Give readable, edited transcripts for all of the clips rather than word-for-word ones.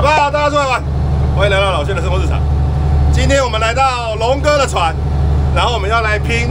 不好？大家出来玩，欢迎来到老谢的生活日常。今天我们来到龙哥的船，然后我们要来拼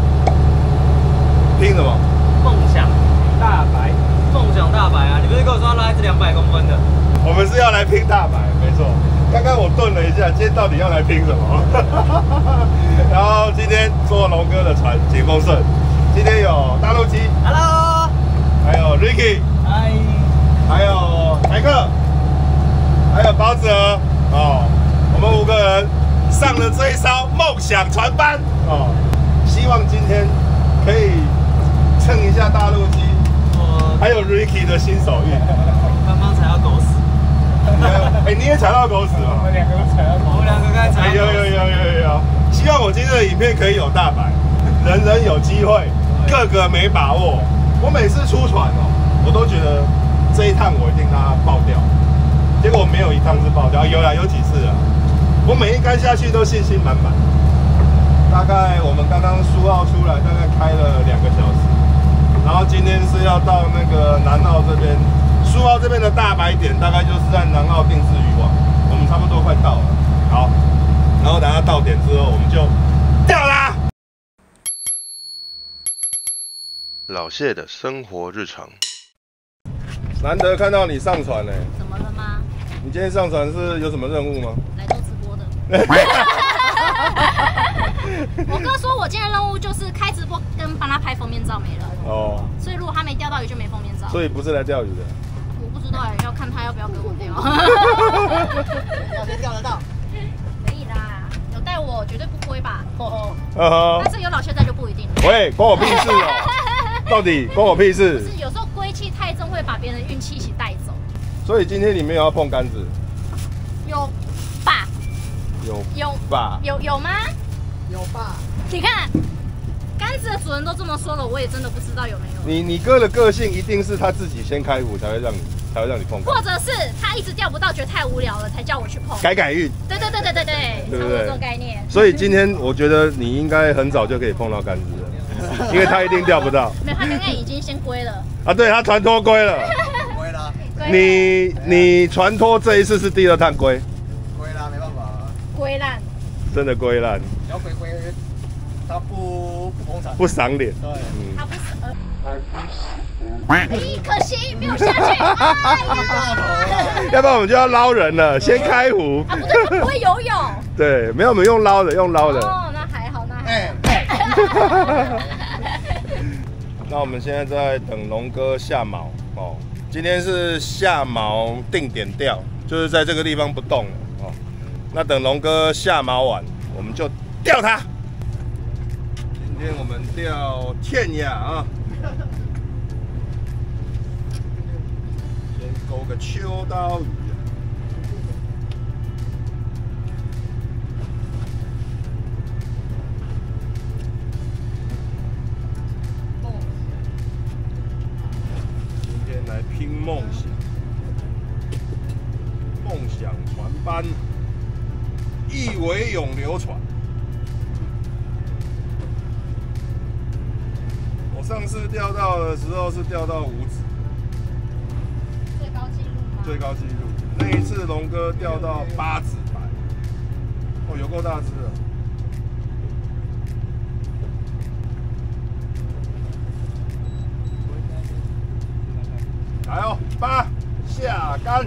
什么？ 梦想大白，梦想大白啊！你不是跟我说要拉一只200公分的？ 我们是要来拼大白，没错。刚刚我顿了一下，今天到底要来拼什么？然后今天坐龙哥的船，景丰盛。今天有大陆鸡 ，Hello， 还有 Ricky， 嗨， 还有台客，还有包子儿哦。我们5个人上了这一艘梦想船班哦，希望今天可以蹭一下大陆鸡，还有 Ricky 的新手运。 刚刚踩到狗屎。 哎，你也踩到狗屎吗？ 我们2个都踩到狗屎。我们2个刚才踩到狗屎。 有。希望我今天的影片可以有大白，人人有机会，个个没把握。我每次出船哦，我都觉得这一趟我一定让它爆掉，结果没有一趟是爆掉，有几次啊。我每一杆下去都信心满满。大概我们刚刚苏澳出来，大概开了2个小时，然后今天是要到那个南澳这边。苏澳这边的大白点大概就是在南澳定制渔网，我们差不多快到了。好，然后等下到点之后，我们就钓啦。老谢的生活日常，难得看到你上船呢。 怎么了吗？ 你今天上船是有什么任务吗？ 来做直播的。我哥说我今天的任务就是开直播跟帮他拍封面照没了。哦。所以如果他没钓到鱼就没封面照。 所以不是来钓鱼的。 不知道哎，要看他要不要跟我钓。 先钓得到？ 可以啦，有带我绝对不亏吧？ 但是有老谢在就不一定。 喂，关我屁事哦！到底关我屁事？ 不是，有时候归气太重会把别人的运气一起带走。 所以今天你没有要碰杆子？ 有吧？ 有吧？ 有吗？ 有吧？ 你看。杆子的主人都这么说了，我也真的不知道有没有。你哥的个性一定是他自己先开湖才会让你碰， 或者是他一直钓不到，觉得太无聊了，才叫我去碰。改运。对，差不多这种概念。 所以今天我觉得你应该很早就可以碰到杆子了，因为他一定钓不到。 没有，他刚刚已经先归了。 啊，对，他船拖归了。 归了。 你船拖这一次是第2趟归。 归了，没办法。 归烂。 真的归烂。 要归。他不捧场， 不赏脸。 对，他不可惜没有下去。 要不然我们就要捞人了，先开湖。 啊，不对，他不会游泳。 对，没有，我们用捞的。 哦，那还好。 那我们现在在等龙哥下锚哦。今天是下锚定点钓，就是在这个地方不动了哦。那等龙哥下锚完，我们就钓他。今天我们钓天雅啊，先勾个秋刀鱼。今天来拼梦想船班，一尾永流传。上次钓到的时候是钓到5指，最高纪录。那一次龙哥钓到8指白，哦，有够大只的。来哦，8下竿。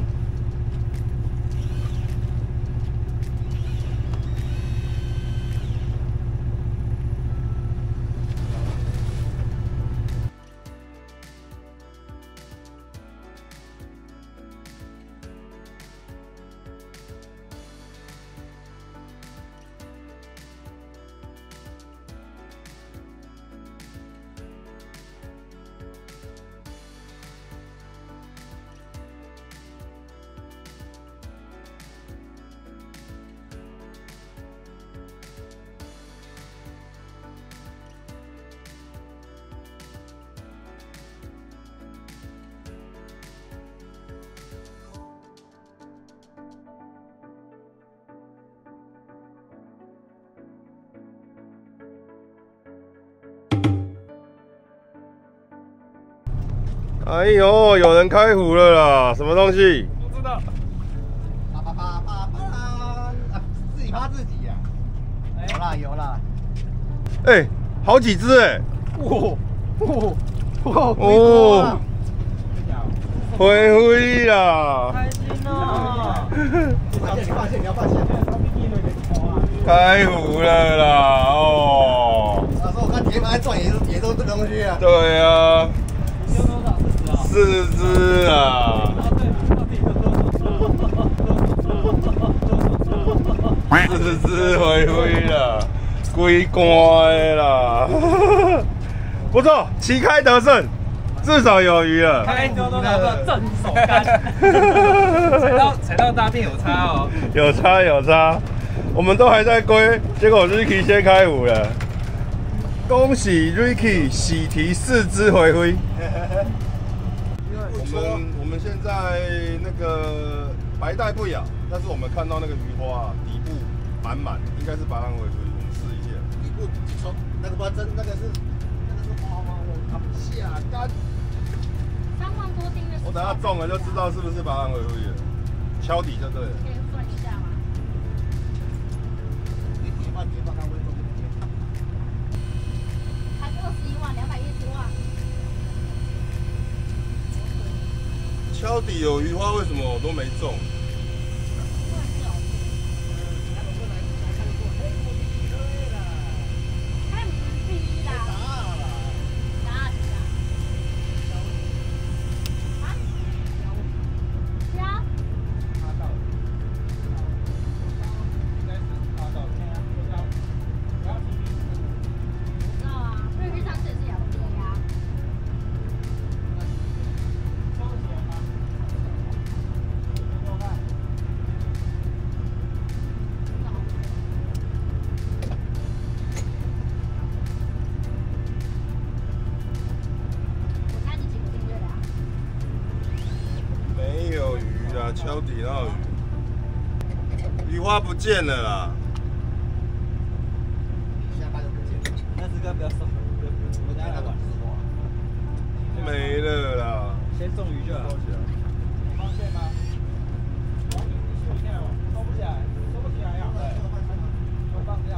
哎呦，有人开湖了啦！什么东西？ 不知道。 自己趴自己呀。有啦有啦。 哎，好几只哎。哦。灰灰啦。 开心哦！ 你要放线。 开湖了啦哦。 老师，我看铁板转也都这个东西啊。 对啊。 丢多少 ？4只啊。4只灰灰啦，龟肝的啦。不错，旗开得胜，至少有鱼了。 开丢多少个正手竿？踩到大便有差哦。 有差。我们都还在归，结果 Ricky 先开湖了。恭喜 Ricky 喜提4只灰灰。我们现在那个白带不咬，但是我们看到那个鱼花底部满，应该是白浪灰灰，我们试一下。 底部从那个真那个是花花，我下竿。 3万多斤的。 我等下中了就知道是不是白浪灰灰了，敲底就对了。 可以算一下吗？ 叠放看会中。 还是21万210万。 敲底有鱼花，为什么我都没中？敲底那鱼花不见了啦， 下巴就不见了。 那只竿不要送，我等下来玩。 没了啦。 先送鱼就好。放线吗？收不起来，收不起来呀！我放掉。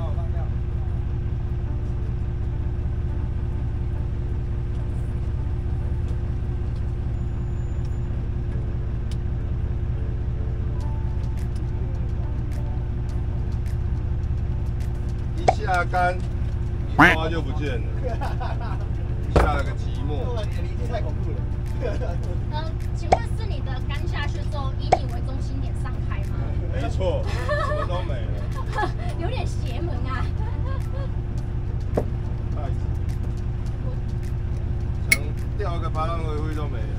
下竿，鱼花就不见了，下了个寂寞。 离地太恐怖了。 请问是你的竿下去之后，以你为中心点上开吗？ 没错，什么都没了。 有点邪门啊！ 想钓个白浪灰灰都没了。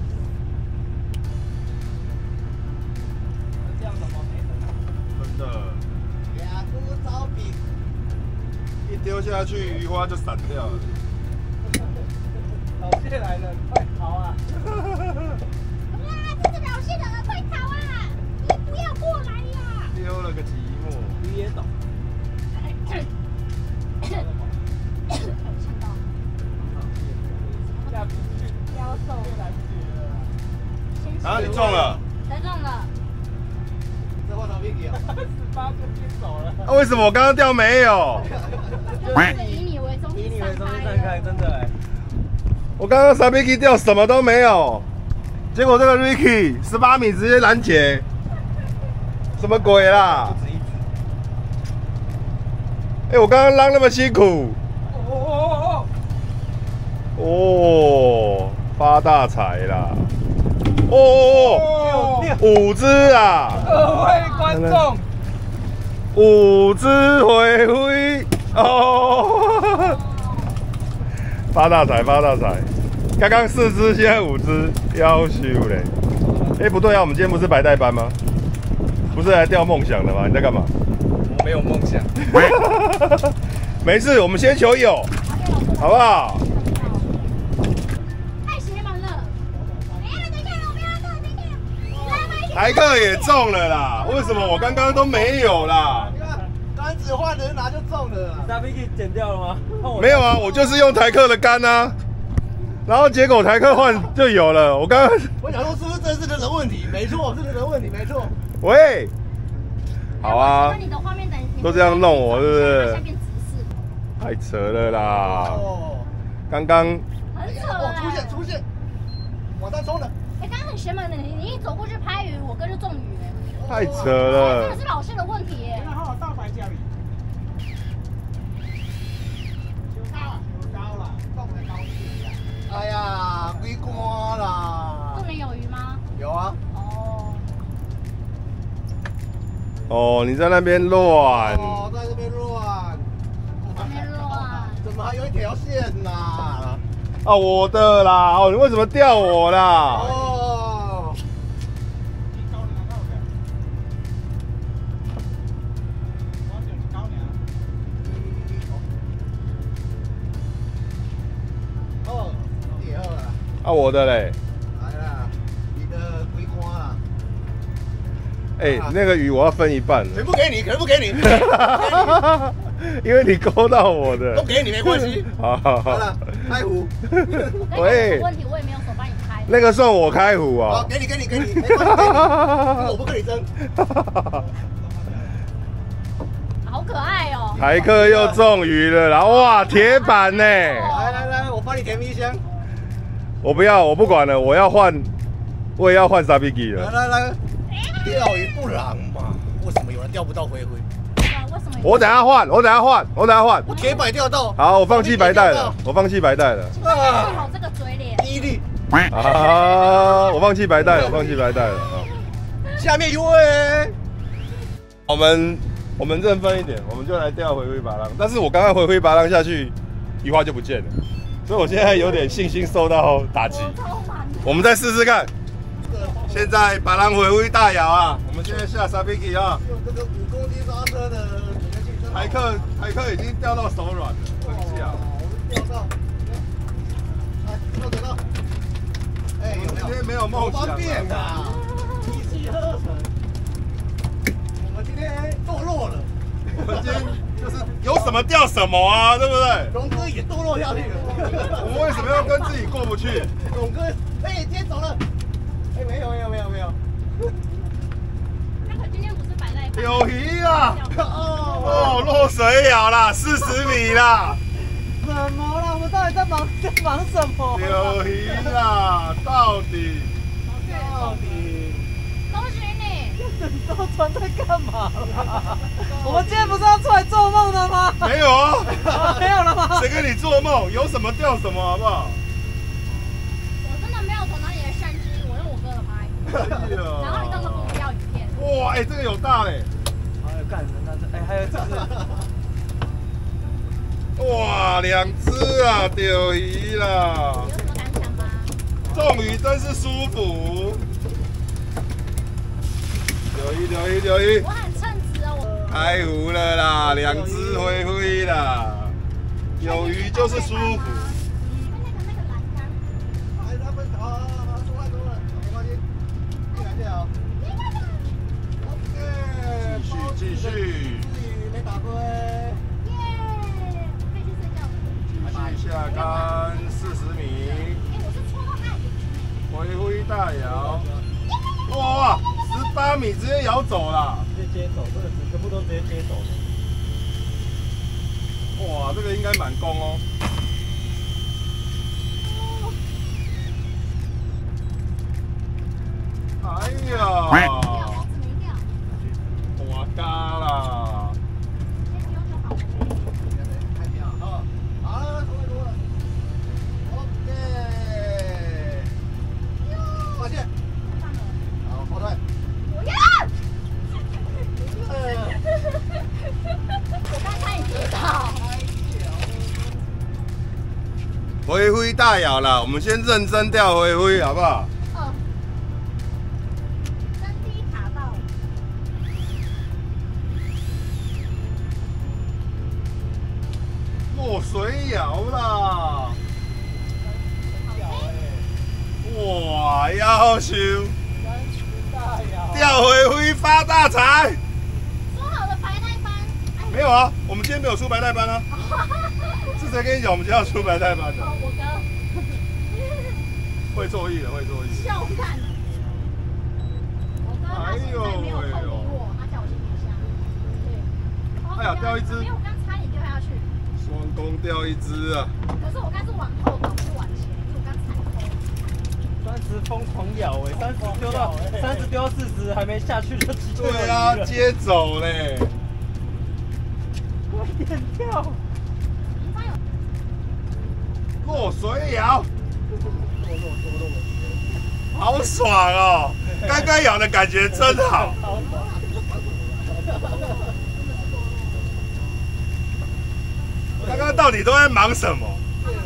这样怎么没了？ 真的。 俩股招比。 一丢下去，鱼花就散掉了。 老谢来了，快逃啊！ 哇，这是老谢来了，快逃啊！你不要过来呀！ 丢了个寂寞。 鱼也懂。 呛到。 下不去， 腰瘦了。 啊，你中了。 谁中了？ 这我头皮给啊 ！18就先走了。 那为什么我刚刚钓没有？ 就是以你为中心散开， 真的哎。 我刚刚3米 K 钓什么都没有，结果这个 Ricky 18米直接拦截，什么鬼啦？哎，我刚刚浪那么辛苦。哦，发大财啦！哦，5只啊！ 各位观众 ，5只灰灰哦！发大财，发大财！刚刚4只，现在5只，夭寿嘞！哎，不对啊，我们今天不是白带班吗？不是来钓梦想的吗？你在干嘛？ 我没有梦想。 没事，我们先求有，好不好？ 太邪门了！等一下，我不要动，等一下。 台客也中了啦，为什么我刚刚都没有啦？ 杆子换人拿就中了啦。 大 Vicky 剪掉了吗？ 没有啊，我就是用台客的杆啊，然后结果台客换就有了。我刚刚我想说是不是这是人的问题？没错，是人的问题，没错。 喂， 好啊。 那你的画面等都这样弄我，是不是？ 下变直视。 太扯了啦！刚刚很扯哎！ 出现，往上冲了。 哎，刚刚很玄猛的，你一走过去拍鱼，我跟着中鱼哎。 太扯了！ 这个是老师的问题耶。 然后大白家里。 哎呀，龟瓜啦！ 重点有鱼吗？ 有啊。 哦，你在那边乱。 哦，在这边乱。 在那边乱。 怎么还有一条线呐？ 啊，我的啦！哦，你为什么钓我啦？ 哦。哦，第二了。 啊，我的嘞。 来啦，你的龟瓜啦。 哎，那个鱼我要分一半。 全部给你，全部给你。 因为你勾到我的。 都给你没关系。 好。 好了，开湖。 喂。问题我也没有手帮你开。 那个算我开湖啊。 好，给你，没关系，给你。我不跟你争。 好可爱哦。 台客又中鱼了啦！哇，铁板呢！ 来，我帮你填冰箱。 我不要，我不管了，我要换，我也要换沙比基了。 来，钓鱼不然嘛？为什么有人钓不到回？ 为什么？ 我等下换。 我铁板钓到。 好，我放弃白带了。 好这个嘴脸。 第一粒。 啊！我放弃白带了。 下面有哎。 我们认分一点，我们就来钓回巴浪。但是我刚刚回巴浪下去，鱼花就不见了，所以我现在有点信心受到打击。我们再试试看。现在巴浪回大摇啊！我们现在下沙比基啊！ 用这个5公斤刹车的台客已经钓到手软了，很假。 钓到，来，到。哎，有没有？ 今天没有梦想。 方便啊！一气呵成。我们今天堕落了。 我们今天就是有什么钓什么啊，对不对？ 龙哥也堕落下去了。 我们为什么要跟自己过不去？ 龙哥，哎，今天走了。哎，没有。 那可今天不是摆在。 有鱼啊！哦，落水咬啦，40米啦！ 怎么了？我们到底在忙什么？ 有鱼啦，到底。 恭喜你！ 你都船在干嘛啦？我们今天不是要出来做梦的吗？ 没有啊， 没有了吗？ 谁跟你做梦？有什么钓什么，好不好？ 我真的没有从哪里的相机，我用我哥的拍。然后你到时候给我钓影片。 哇，哎，这个有大嘞！ 还有干什么？还有这个。 哇，2只啊，钓鱼啦！ 有什么感想吗？ 中鱼真是舒服。钓鱼！ 我很称职哦，我。 开湖了啦，2只灰啦，有鱼就是舒服。 那个栏杆。 哎，他们好，多了，没关系，进来好。 继续。 没打龟。 耶！可以去睡觉。 继续下竿40米。 哎，我是戳到爱。 回大摇。哇，18米直接摇走了。 直接走，这个全部都直接接走的。 哇，这个应该满弓哦。哎呀！我嘎啦！ 发现。好，后退。 我刚才也接到。 回大摇啦，我们先认真钓回好不好？ 真低卡到。 落水摇啦！哇，要求钓回发大财！ 说好的白带班。 没有啊，我们今天没有出白带班啊。是谁跟你讲我们今天要出白带班的？ 我哥。 会作意的， 笑看。我哥他现在没有空理我，他叫我去冰箱。 呀，掉一只。 没有，我刚差点掉下去。 双攻掉一只啊！ 可是我刚是往后倒，不是往前，因为我刚踩空。 30疯狂咬30丢到30丢到40，还没下去就直接。 对啊，接走嘞！ 快点跳！ 落水咬，好爽哦！刚刚咬的感觉真好。刚刚到底都在忙什么？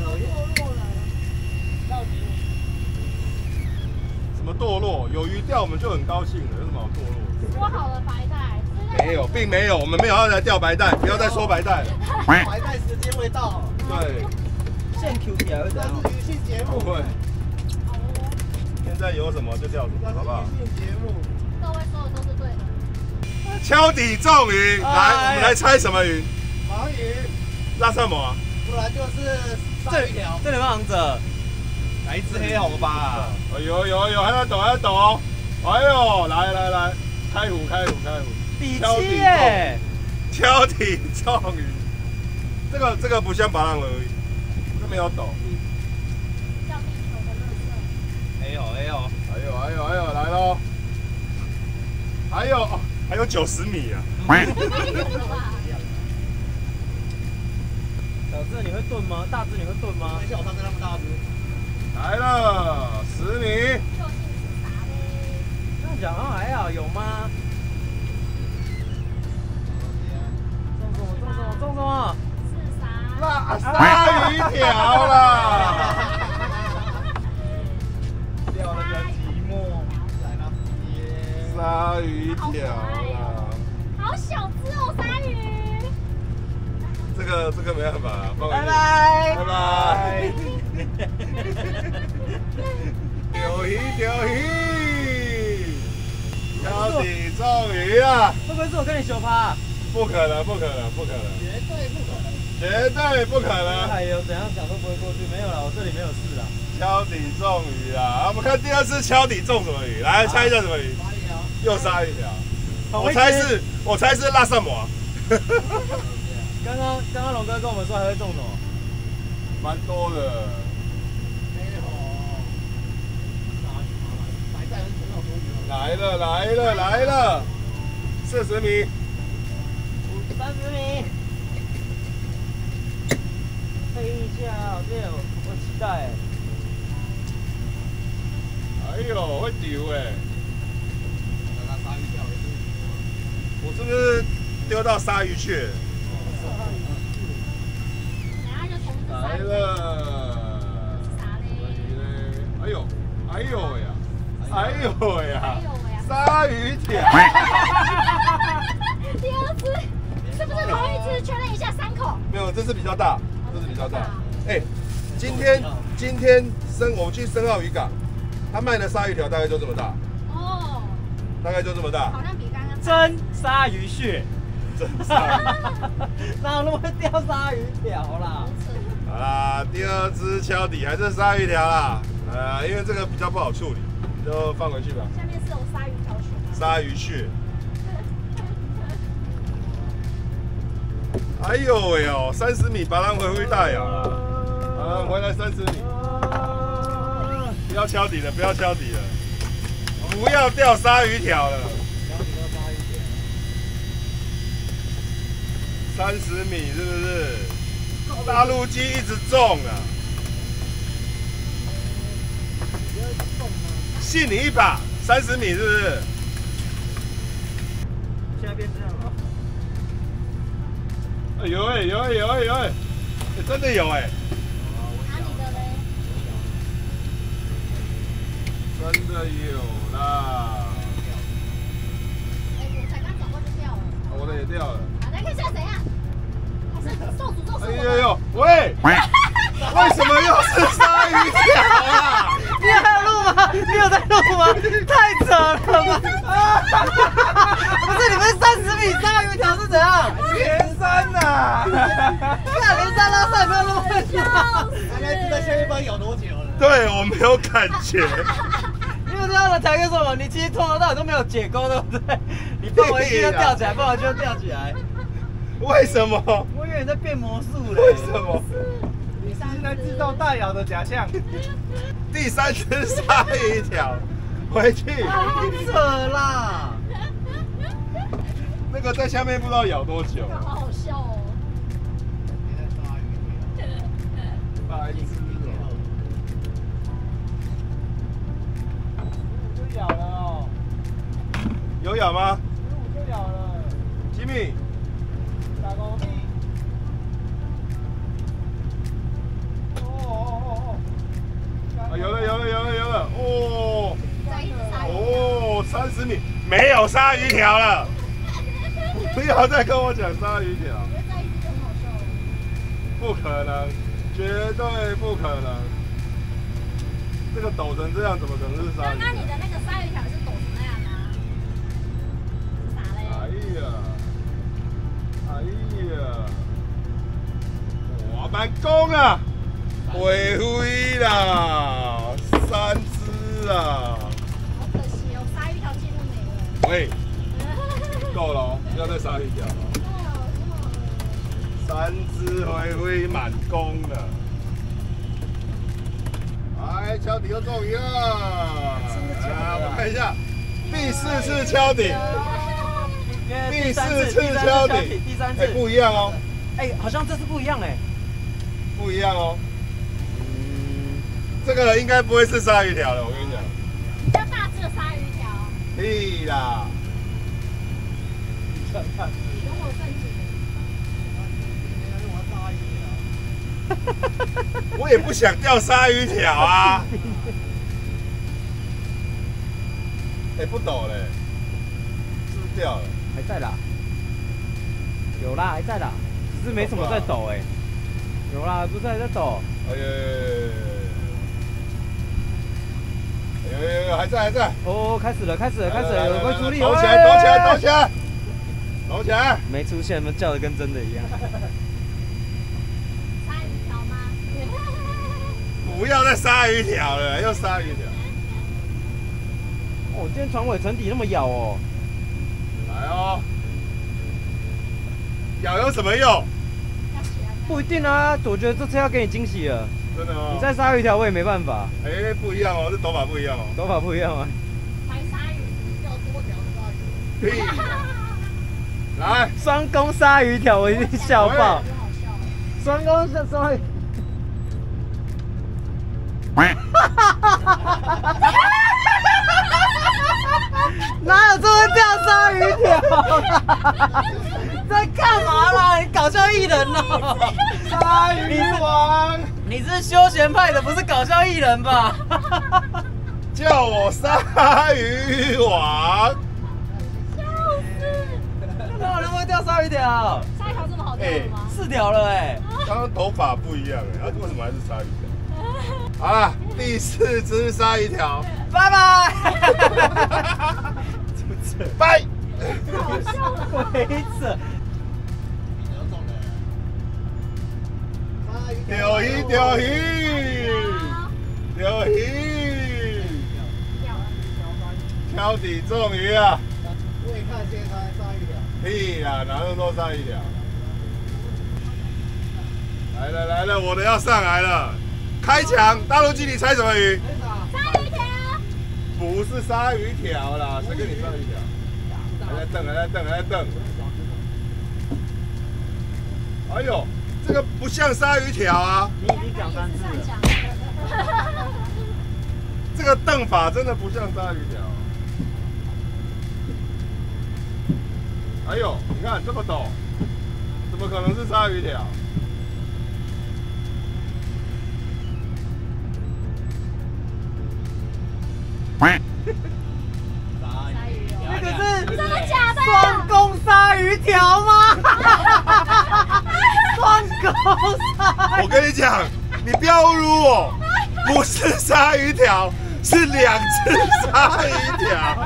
什么堕落？有鱼钓我们就很高兴了，有什么好堕落？ 说好了白带， 没有，并没有，我们没有要来钓白带，不要再说白带了。 白带时间未到。 对， 现 Q 起来会怎样？ 这是娱乐节目。 不会。现在有什么就钓什么，好不好？ 娱乐节目。 各位说的都是对的。 敲底中鱼，来，我们来猜什么鱼？ 盲鱼， 那什么啊？ 不然就是鲨鱼条。 这里面王者， 来一只黑红吧。 哎有，还在抖，还在抖哦！哎呦，来，开湖， 底气耶！ 敲底中鱼，这个不像拔浪而已，这没有抖。 叫地球的垃圾。 哎呦， 来喽！还有90米啊！ 小只你会炖吗？大只你会炖吗？ 小上次那么大只。 来了，10米。 究竟是啥嘞？ 这样讲好像还好，有吗？中什么？ 是啥？ 那鲨鱼条啦！ 钓了个寂寞，来了，耶！ 鲨鱼条啦！ 好小只哦，鲨鱼。 这个没办法，放回去。 拜拜拜。钓鱼，敲底中鱼啊！ 会不会是我跟你修趴？ 不可能，绝对不可能！ 哎呦，怎样讲都不会过去。没有啦，我这里没有事啦。 敲底中鱼啦！我们看第二次敲底中什么鱼？来猜一下什么鱼？ 鲨鱼条。 又鲨鱼条。我猜是辣什么？ 刚刚龙哥跟我们说还会中什么？ 蛮多的。 黑红。白带很好多鱼。 来了！40米。 30米，配一下，我期待。 哎呦，会丢哎！我是不是丢到鲨鱼去？来了！哎呦呀！鲨鱼条！ 第二只是不是同一只？确认一下3口。 没有，这是比较大，哎，今天我去深澳渔港，他卖的鲨鱼条大概就这么大。哦。大概就这么大。 好像比刚刚。 真鲨鱼血。 真鲨鱼。 哪有那么会钓鲨鱼条啦？ 好啦，第二只敲底还是鲨鱼条啦。因为这个比较不好处理，就放回去吧。 下面是有鲨鱼条血。 鲨鱼血。哎呦喂哦，30米把它回回大咬了，回来30米，不要敲底了，不要钓鲨鱼条了，30米是不是？大陆鸡一直中啊，信你一把，30米是不是？ 现在变这样了。 有，真的有哎！ 拿你的嘞？ 真的有啦！ 哎，我才刚转过就掉了。 我的也掉了。 来看一下怎样？还是受诅咒是我？ 哎呦，喂！为什么又是鲨鱼条啊？ 你有在录吗？你有在录吗？太扯了吧！不是，你们30米鲨鱼条是怎样？ 连山呐！ 看连山拉赛没有录会吗？ 大概知道下面不知道咬多久了。 对，我没有感觉。 你有这样的才跟什么？你其实从头到尾都没有解钩，对不对？你放回去就吊起来，放回去就吊起来。 为什么？ 我以为你在变魔术嘞。 为什么？ 你是来制造大咬的假象。 第3只鲨鱼条，回去。 扯啦！ 那个在下面不知道咬多久。 好好笑哦。 白痴哦。 就咬了哦。 有咬吗 15就咬了。 吉米， 打工地。 啊，有了，哦， 再一只鲨鱼。 哦，30米，没有鲨鱼条了。不要再跟我讲鲨鱼条。 我觉得再一只就很好笑了。 不可能，绝对不可能。这个抖成这样，怎么可能是鲨鱼？ 刚刚你的那个鲨鱼条是抖成那样的啊？是啥嘞？ 哎呀，我们攻啊，回飞啦，3只啊！ 好可惜哦，鲨鱼条记录没了。 喂，够了哦，不要再鲨鱼条了。3只回飞满弓了。哎，敲底又中鱼了。来，我们看一下，第4次敲底。第4次敲底， 第3次， 哎，不一样哦。 哎，好像这次不一样哎。 不一样哦。这个应该不会是鲨鱼条了，我跟你讲。 比较大只的鲨鱼条。 屁啦！ 有我正经。 我也不想钓鲨鱼条啊。哎，不抖嘞，是不是掉了？ 还在啦，有啦，还在啦，只是没什么在抖哎。有啦，不是还在抖。 哎呀，还在。 哦，开始了，有人会出力。 抖起来！ 没出现，那叫的跟真的一样。 鲨鱼条吗？ 不要再鲨鱼条了，又鲨鱼条。 哦，今天船尾沉底那么咬哦。 来哦，咬有什么用？ 不一定啊，我觉得这次要给你惊喜了。 真的哦。 你再鲨鱼条我也没办法。 哎，不一样哦，这抖法不一样哦。 抖法不一样啊。 白鲨鱼钓多条的鲨鱼。 屁！来， 双攻鲨鱼条，我一定笑爆。双攻鲨鱼。哪有这么钓鲨鱼条？在干嘛啦？你搞笑艺人哦！ 鲨鱼王， 你是休闲派的，不是搞笑艺人吧？ 叫我鲨鱼王。 笑死！ 哪有人会钓鲨鱼条？ 鲨鱼条这么好钓的吗 ？4条了哎！ 刚刚头发不一样哎，为什么还是鲨鱼条？好了，第4只鲨鱼条， 拜拜。 拜。 好笑了， 鬼扯！ 钓鱼！敲底中鱼啊！ 未看先猜鲨鱼条。 屁啦，哪那么多鲨鱼条？来了，我的要上来了！开抢！大陆经理猜什么鱼？ 鲨鱼条。 不是鲨鱼条啦，谁跟你鲨鱼条？还在瞪。哎呦，这个不像鲨鱼条啊！ 你已经讲3次了。 这个瞪法真的不像鲨鱼条。哎呦，你看这么陡，怎么可能是鲨鱼条？ 那个是真的假的？ 双攻鲨鱼条吗？双攻鲨鱼。 我跟你讲，你不要侮辱我，不是鲨鱼条，是2只鲨鱼条。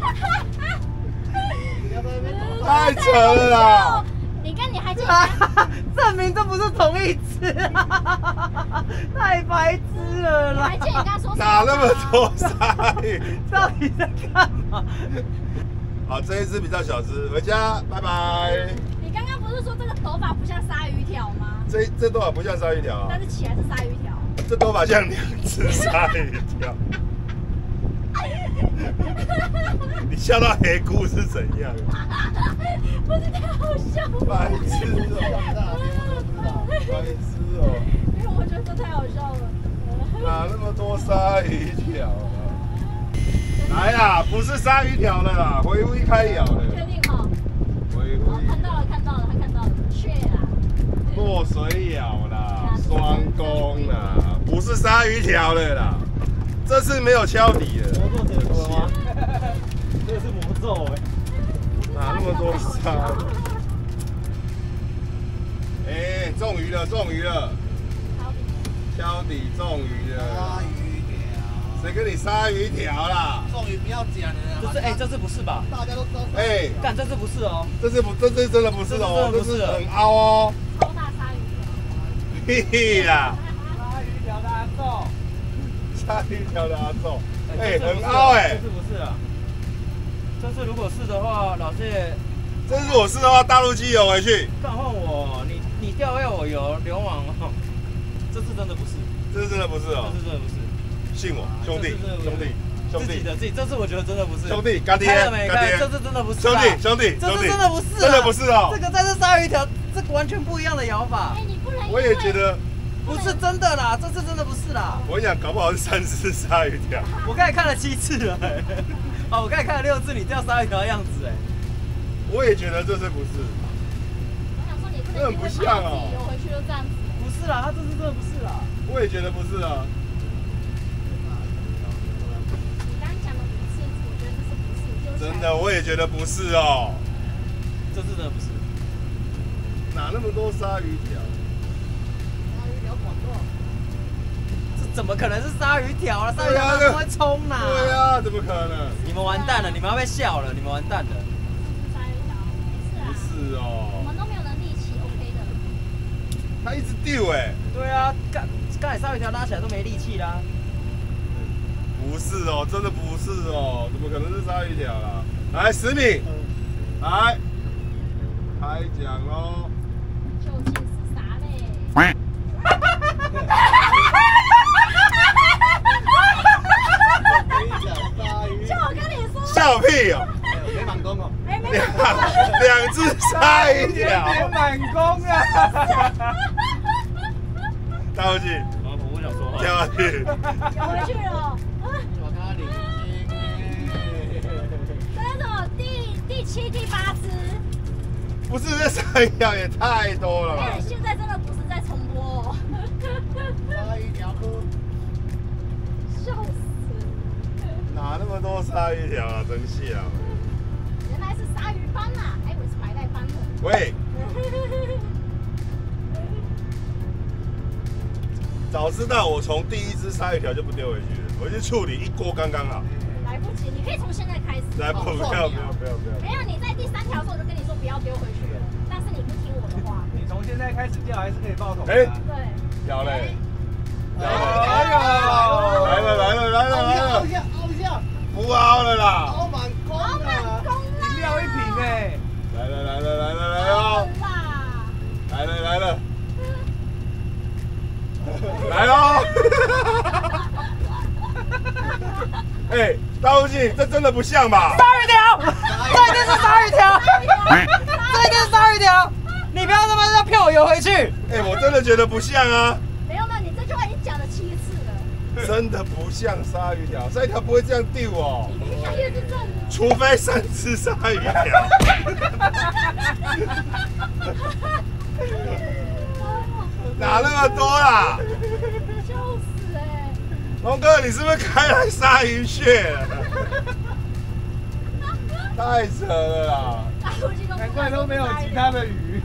太扯了啦！ 你跟你还记得？ 证明这不是同一只啊！太白痴了啦！ 还记得你刚刚说哪那么多鲨鱼？ 到底在干嘛？ 好，这一只比较小只，回家，拜拜。 你刚刚不是是说这个头发不像鲨鱼条吗？ 这头发不像鲨鱼条啊， 但是起来是鲨鱼条。 这头发像2只鲨鱼条。你笑到黑姑是怎样？ 不是太好笑了。 白痴哦！白痴哦！ 因为我觉得这太好笑了。 哪那么多鲨鱼条啊？来啦，不是鲨鱼条了啦，回归开咬了。 确定哈？ 回归。 看到了，他看到了，雀啦。 落水咬啦，双攻啦，不是鲨鱼条了啦，这次没有敲底了。 魔咒解除了吗？这个是魔咒哎。 哪那么多鲨？哎，中鱼了，中鱼了！敲底中鱼了。 鲨鱼条。 谁跟你鲨鱼条啦？ 中鱼不要讲了。 这次这次不是吧？ 大家都知道。 哎， 干这次不是哦。 这次真的不是哦，这是很凹哦。 超大鲨鱼条。 屁啦！ 鲨鱼条的阿宙。 鲨鱼条的阿宙，哎，很凹哎。 这次不是啊。这次如果是的话，老谢。 这次我是的话，大陆机游回去。 干换我，你钓要我游流氓哦。这次真的不是。 这次真的不是哦。 这次真的不是。 信我，兄弟，兄弟， 自己，这次我觉得真的不是。 兄弟，干爹， 干爹，这次真的不是。 兄弟， 这次真的不是， 真的不是哦。 这个才是鲨鱼条，这个完全不一样的咬法。 哎，你不能。 我也觉得不是真的啦，这次真的不是啦。 我跟你讲，搞不好是3只鲨鱼条。 我刚才看了7次了，哦，我刚才看了6次，你钓鲨鱼条的样子，哎。 我也觉得这次不是。 我想说你不能很不像哦。 游回去就这样子。 不是啦，他这次真的不是啦。 我也觉得不是啊。真的，我也觉得不是哦。 这次真的不是。 哪那么多鲨鱼条？ 鲨鱼条广告。 这怎么可能是鲨鱼条了？鲨鱼条怎么会冲呢？ 对啊，怎么可能？ 你们完蛋了，你们要被笑了，你们完蛋了。 鲨鱼条，没事啊。 不是哦。 我们都没有能力骑 ，OK 的。 他一直丢哎。 对啊，刚才鲨鱼条拉起来都没力气啦。 不是哦，真的不是哦，怎么可能是鲨鱼条啦？来10米，来开奖喽！ 究竟是啥嘞？就我跟你说， 笑屁哦！ 没满弓哦。 2只鲨鱼条， 没满弓啊！ 倒回去， 我不想说话。 跳下去， 游回去了。 我看领巾。 这是什么？第7、第8只？ 不是这鲨鱼条也太多了吧？ 现在真的不是在重播哦。 鲨鱼条哥。 笑死！ 哪那么多鲨鱼条啊？真笑！ 原来是鲨鱼斑啊，还以为是白带斑呢。 喂，早知道我从第1只鲨鱼条就不丢回去了，我去处理1锅刚刚好。 来不及，你可以从现在开始。 来，不要！ 没有，你在第3条的时候我就跟你说不要丢回去了，但是你不听我的话。 你从现在开始钓还是可以爆头的。 哎， 对。 屌嘞！ 哎呦！ 来了！ 凹一下！ 不凹了啦！ 凹满弓啊！ 饮料1瓶哎！ 来了！来喽！哎，大陆记，这真的不像吧？ 鲨鱼条，这一定是鲨鱼条，这一定是鲨鱼条！你不要他妈要骗我游回去！ 哎，我真的觉得不像啊！ 没有，你这句话已经讲了7次了。 真的不像鲨鱼条，鲨鱼条不会这样丢哦。 越看越是正。 除非3只鲨鱼条。哪那么多啦？ 笑死哎！ 龙哥，你是不是开来鲨鱼穴了？太扯了啦！ 难怪都没有其他的鱼。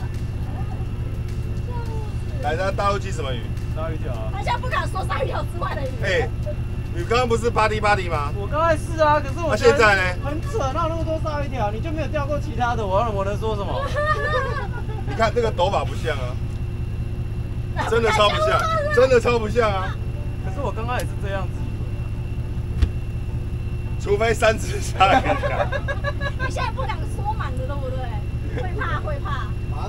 来，那大陆鸡什么鱼？ 鲨鱼条。 他现在不敢说鲨鱼条之外的鱼。 哎，你刚刚不是巴迪吗？ 我刚才是啊，可是我现在呢？ 很扯，哪有那么多鲨鱼条？你就没有钓过其他的？我能说什么？ 你看这个抖法不像啊，真的超不像，真的超不像啊！ 可是我刚刚也是这样子。 除非3只鲨鱼条。 你现在不敢说满的，对不对？会怕。 马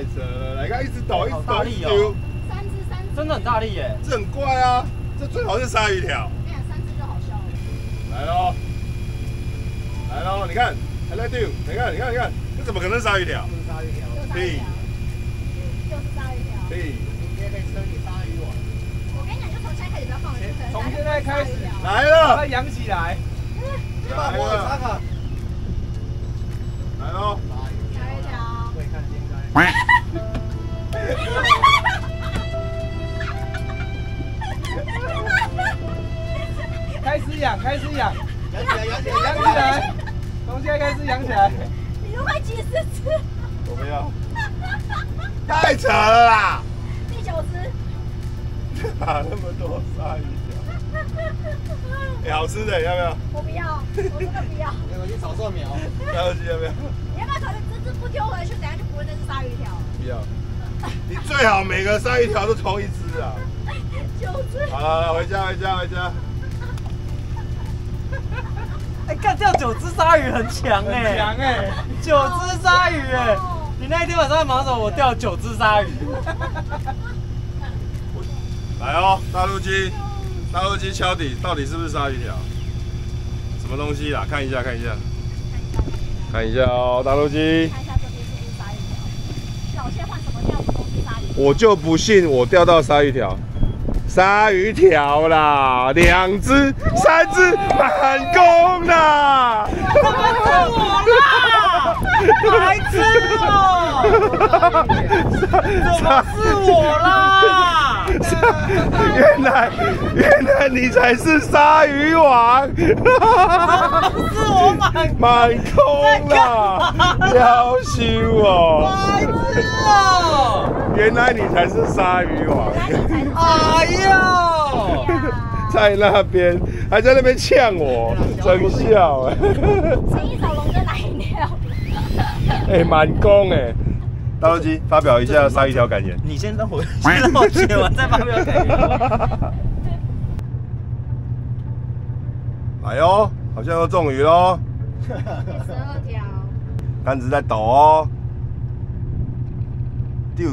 扯了，来看一直抖，一直抖，一直丢。 3只， 真的很大力耶！ 这很怪啊，这最好是鲨鱼条。 我跟你讲，3只就好笑了。 来喽，来喽，你看，还在丢，你看，这怎么可能是鲨鱼条？ 就是鲨鱼条， 屁， 就是鲨鱼条。 屁， 今天被称你鲨鱼网。 我跟你讲，就从现在开始不要放人， 从现在开始来了， 把它养起来。 大波的叉卡。 来喽， 鲨鱼条。 会看天开。 开始养， 养起来， 从现在开始养起来。 你都快几10只？ 我不要，太扯了啦！ 第9只。 打那么多鲨鱼条，哎，好吃的，要不要？ 我不要，我真的不要。 那个去炒蒜苗。 来回去要不要？ 你要不要考虑这只不丢回去，等下就不会再是鲨鱼条了？ 不要。你最好每个鲨鱼条都同一只啊。 9只。 好了，回家。 哎，干掉9只鲨鱼很强哎，很强哎，9只鲨鱼哎！你那一天晚上在忙什么？我钓9只鲨鱼。 来哦，大陆鸡敲底，到底是不是鲨鱼条？什么东西啦？看一下哦，大陆鸡。 看一下这边是不是鲨鱼条？小谢换什么钓子都是鲨鱼。 我就不信我钓到鲨鱼条。鲨鱼条啦，2只、3只，满弓啦！ 怎么是我啦？白痴哦！怎么是我啦？ 原来你才是鲨鱼王！ 是我满弓啦，要羞哦！ 白痴哦！ 原来你才是鲨鱼王！ 哎呦， 在那边还在那边呛我，真笑哎！ 请一手龙跟奶饮料。 哎，满弓哎！大陆鸡发表一下鲨鱼条感言。 你先让我写完再发表感言。 来哟，好像要中鱼喽！ 第12条。 杆子在抖哦，丢！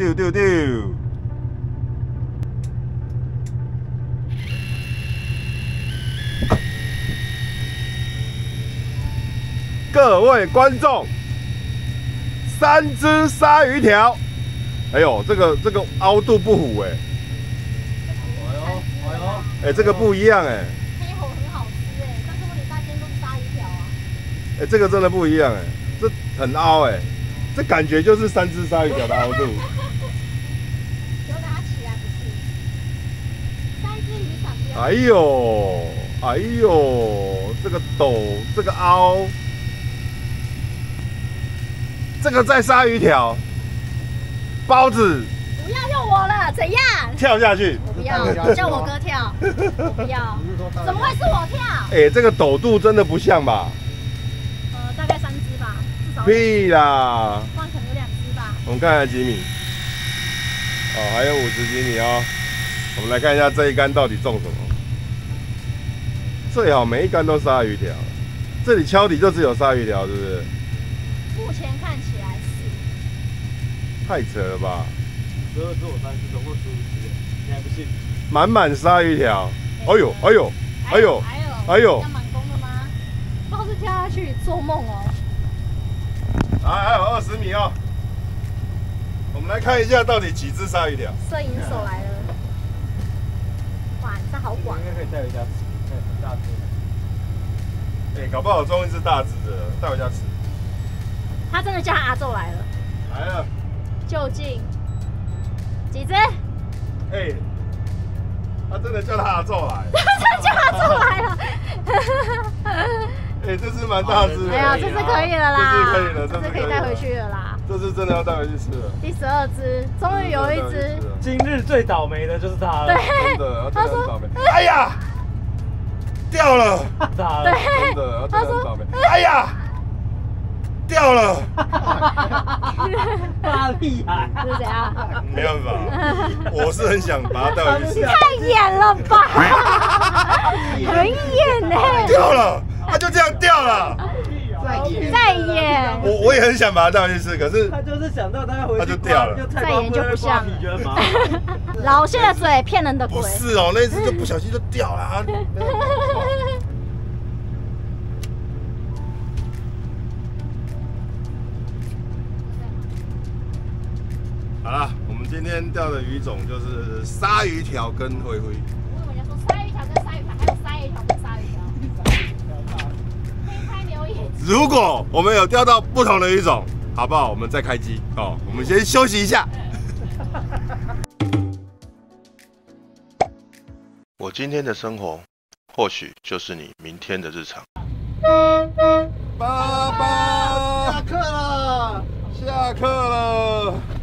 各位观众，3只鲨鱼条，哎呦，这个凹度不符哎，哎，这个不一样哎， 黑猴很好吃哎，但是问题大间都是鲨鱼条啊。 哎，这个真的不一样哎，这很凹哎，这感觉就是3只鲨鱼条的凹度。 有给它起来不是？3只渔场不要。 哎呦，这个陡，这个凹。这个在鲨鱼条，包子不要用我了，怎样？ 跳下去， 我不要，叫我哥跳，我不要。怎么会是我跳？ 哎，这个陡度真的不像吧？ 大概3只吧，至少。 屁啦！ 不然可能有2只吧。 我们看看几米？哦，还有50几米哦。我们来看一下这一竿到底中什么？最好每一竿都鲨鱼条，这里敲底就只有鲨鱼条，是不是？ 目前看起来是。 太扯了吧 12只我3只，总共15只，你还不信？ 满鲨鱼条，哎呦！ 还有要满弓的吗？包子跳下去做梦哦。 还有20米哦。我们来看一下到底几只鲨鱼条。 摄影手来了。哇，这好广。 应该可以带回家吃，很大只。 哎，搞不好中一只大只的，带回家吃。 他真的叫阿宙来了。 来了。 究竟几只？ 哎，他真的叫他阿宙来。 他叫阿宙来了。 哎，这只蛮大只的。 哎呀，这只可以了啦， 这只可以了， 这只可以带回去了啦。 这只真的要带回去吃了。 第12只，终于有一只。 今日最倒霉的就是他了。 对， 真的，他说倒霉。哎呀，掉了。 对， 真的，他说倒霉。哎呀，掉了。 他厉害。 是怎样？ 没办法，我是很想把它带回去吃。 太演了吧，很演呢。 掉了，它就这样掉了。 哦， 再演。 我也很想把它带回去吃，可是他就是想到他回去， 他就掉了。 再演就不像了。老谢的嘴骗人的鬼。 不是哦，那次就不小心就掉了。好了，我们今天钓的鱼种就是鲨鱼条跟灰灰。 我以为人家说鲨鱼条跟鲨鱼条，还有鲨鱼条跟鲨鱼条。黑拍牛眼。 如果我们有钓到不同的鱼种，好不好？我们再开机哦。我们先休息一下。我今天的生活，或许就是你明天的日常。爸爸， 下课了， 下课了。